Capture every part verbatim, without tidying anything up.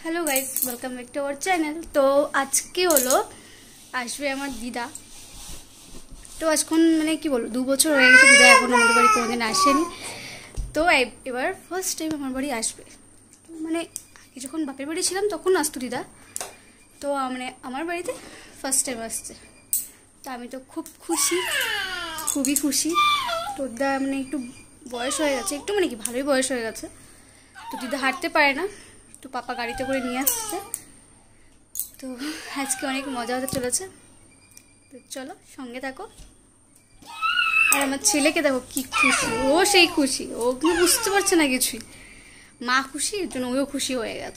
Hello guys welcome back to our channel. तो आज के हलो आसबे आमार दिदा। तो आजकन माने कि बोलो दो बछर हो गेছে दिदा এখন আমাদের বাড়ি কোনোদিন আসেনি। তো এবার ফার্স্ট টাইম আমার বাড়ি আসবে। মানে আগে যখন বাপের বাড়ি ছিলাম তখন আসতো দিদা, তো মানে আমার বাড়িতে ফার্স্ট টাইম আসছে। তো আমি তো খুব খুশি, খুবই খুশি। তো দিদা মানে একটু বয়স হয়ে গেছে, একটু মানে কি ভালোই বয়স হয়ে গেছে। তো দিদা হাঁটতে পারে না, তো পাপা গাড়িতে করে নিয়ে আসছে। তো আজকে অনেক মজা হতে চলেছে, তো চলো সঙ্গে থাকো। আর আমার ছেলেকে দেখো কি খুশি, ও সেই খুশি, ও কিন্তু বুঝতে পারছে না কিছুই। মা খুশি, এর জন্য ওও খুশি হয়ে গেছে।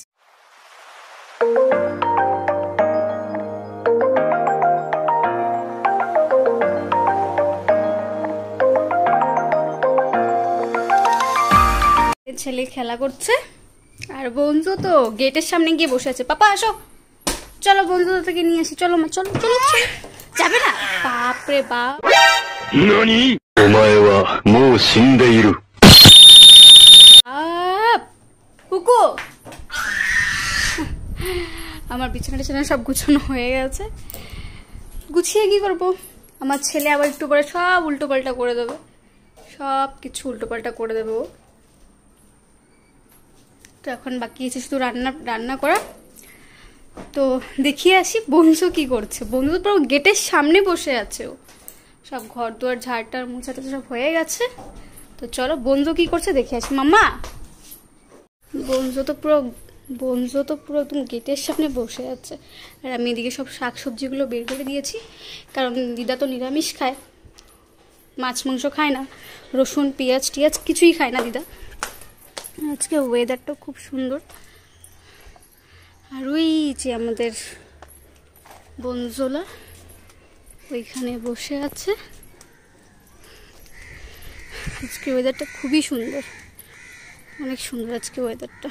ছেলে খেলা করছে আর বন্ধু তো গেটের সামনে গিয়ে বসে আছে। পাপা আসো, চলো বন্ধু থেকে নিয়ে আসি, চলো মা, চলো চলো। যাবে না? বাপ রে বাপ, নানি ওমায়ে ওয়া মো শিনদেইরু। আপ কুকু, আমার বিছানা টিছানা সব গুছানো হয়ে গেছে। গুছিয়ে কি করবো, আমার ছেলে আবার একটু পরে সব উল্টো পাল্টা করে দেবে, সব কিছু উল্টো পাল্টা করে দেবে ও। তো এখন বাকি আছে শুধু রান্না রান্না করা। তো দেখিয়ে আসি বন্ধু কি করছে। বন্ধু তো পুরো গেটের সামনে বসে আছে, ও সব ঘর দুয়ার ঝাড়টার মুছাটা সব হয়ে গেছে। তো চলো বন্ধু কি করছে দেখে আসি। মাম্মা, বন্ধু তো পুরো বন্ধু তো পুরো একদম গেটের সামনে বসে আছে। আর আমি এদিকে সব শাক সবজিগুলো বের করে দিয়েছি, কারণ দিদা তো নিরামিষ খায়, মাছ মাংস খায় না, রসুন পেঁয়াজ টিয়াজ কিছুই খায় না দিদা। আজকে ওয়েদারটা খুব সুন্দর। আর ওই যে আমাদের বনজোলা ওইখানে বসে আছে। আজকে ওয়েদারটা খুবই সুন্দর, অনেক সুন্দর আজকে ওয়েদারটা।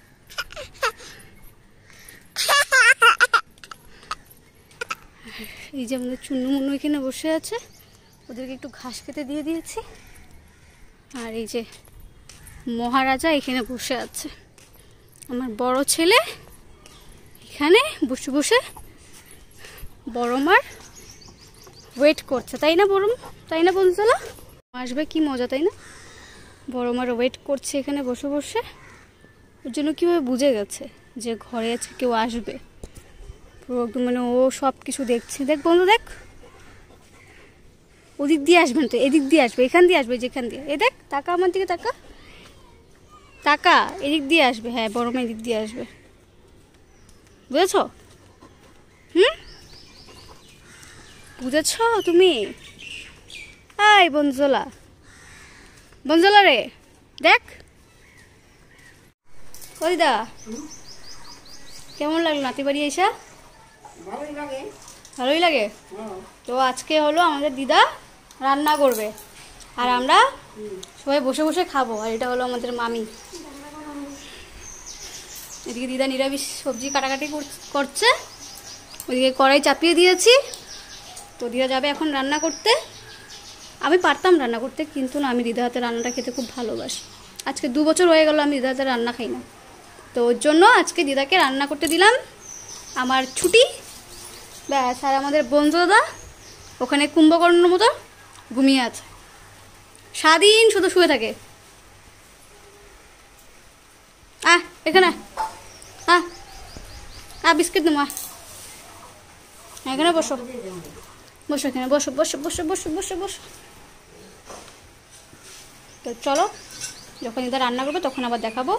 এই যে আমাদের চুন্নু মুন্নু এখানে বসে আছে, ওদেরকে একটু ঘাস খেতে দিয়ে দিয়েছি। আর এই যে মহারাজা এখানে বসে আছে, আমার বড় ছেলে এখানে বসে বসে বড় মার ওয়েট করছে, তাই না বড় তাই না বন্ধুরা? আসবে কি মজা, তাই না? বড় মার ওয়েট করছে এখানে বসে বসে। ওর জন্য কীভাবে বুঝে গেছে যে ঘরে আছে কেউ আসবে, পুরো একদম মানে ও সব কিছু দেখছে। দেখ বন্ধু, দেখ ওদিক দিয়ে আসবেন তো, এদিক দিয়ে আসবে, এখান দিয়ে আসবে, যেখান দিয়ে। এ দেখ, টাকা আমার দিকে টাকা টাকা এদিক দিয়ে আসবে। হ্যাঁ, বড় মা এদিক দিয়ে আসবে, বুঝেছ? হুম, বুঝেছ তুমি? আই বনজোলা, বনজোলা রে, দেখ কইদা কেমন লাগলো নাতি বাড়ি এসা? ভালোই লাগে, ভালোই লাগে। তো আজকে হলো আমাদের দিদা রান্না করবে আর আমরা সবাই বসে বসে খাবো। আর এটা হলো আমাদের মামি, এদিকে দিদা নিরামিষ সবজি কাটাকাটি করছে, ওইদিকে কড়াই চাপিয়ে দিয়েছি। তো দিদা যাবে এখন রান্না করতে। আমি পারতাম রান্না করতে, কিন্তু না, আমি দিদা হাতে রান্নাটা খেতে খুব ভালোবাসি। আজকে দু বছর হয়ে গেল আমি দিদা হাতে রান্না খাই না, তো ওর জন্য আজকে দিদাকে রান্না করতে দিলাম। আমার ছুটি ব্যাস। আর আমাদের বন্ধু দাদা ওখানে কুম্ভকর্ণের মতো ঘুমিয়ে আছে, সারাদিন শুধু শুয়ে থাকে। আহ এখানে আহ আহ বিস্কিট দেবো, এখানে বসো বসো, এখানে বসো বসো বসো বসো বসো বসো। তো চলো, যখন দিদা রান্না করবে তখন আবার দেখাবো।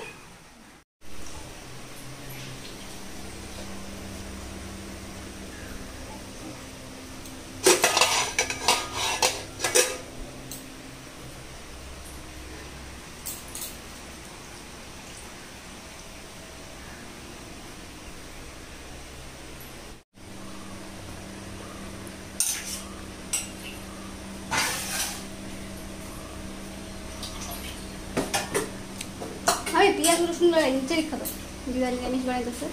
আমি পেঁয়াজ রসুন নিচে রেখে দাও, দিদা নিরামিষ বানাইতেছে।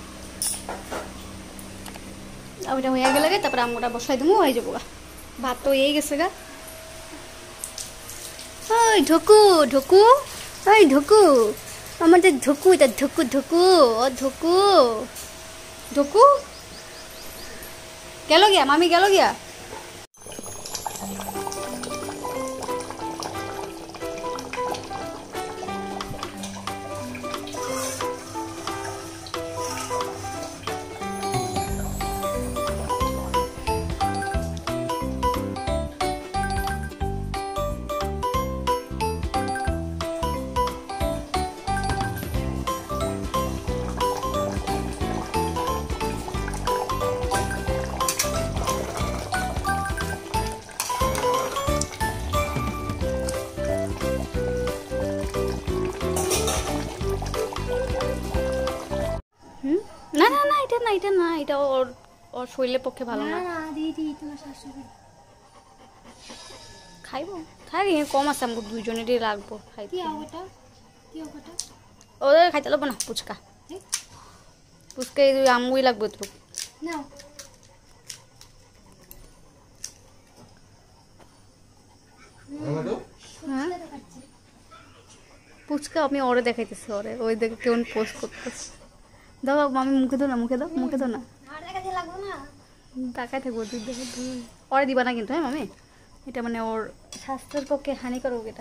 ওইটা হয়ে গেলে তারপরে আমরা বসাই দেবো, হয়ে যাবো গা। ভাত তো হয়ে গেছে গা। ওই ঢোকু ঢোকু, ওই ঢোকু আমাদের ধুকু, এটা ধুকু ধুকু, ও ধুকু ধুকু গেল গিয়া, মামি গেল গিয়া। না না না, এটা না, এটা না, এটা ওর ওর শরীরের পক্ষে ভালো না। খাইব খাই, কম আছে আমাকে দুইজনেরই লাগবো খাইতে। ওদের খাইতে লাগবো না ফুচকা, ফুচকা এই আমগুই লাগবে তো। হ্যাঁ ফুচকা আমি ওরে দেখাইতেছি, ওরে ওই দেখে কেমন পোস্ট করতেছে। দাও মামি মুখে দাও না, মুখে দাও, মুখে দাও না, তাকাই থাকবো। তুই দেখে ওরে দিবা না কিন্তু, হ্যাঁ মামি, এটা মানে ওর স্বাস্থ্যের পক্ষে হানিকারক। এটা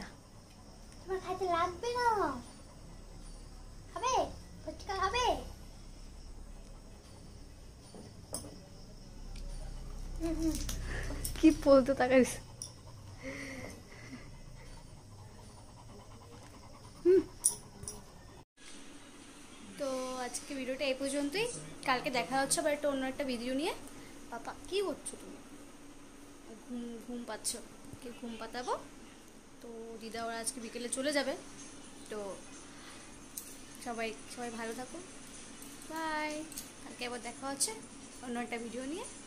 কি বলতো তাকাইস। তো আজকে ভিডিওটা এই পর্যন্তই, কালকে দেখা হচ্ছে আবার একটা অন্য একটা ভিডিও নিয়ে। পাপা কি করছো তুমি? ঘুম ঘুম পাচ্ছ, কি ঘুম পাতাবো। তো দিদা ওরা আজকে বিকেলে চলে যাবে। তো সবাই সবাই ভালো থাকো, বাই। কালকে আবার দেখা হচ্ছে অন্য একটা ভিডিও নিয়ে।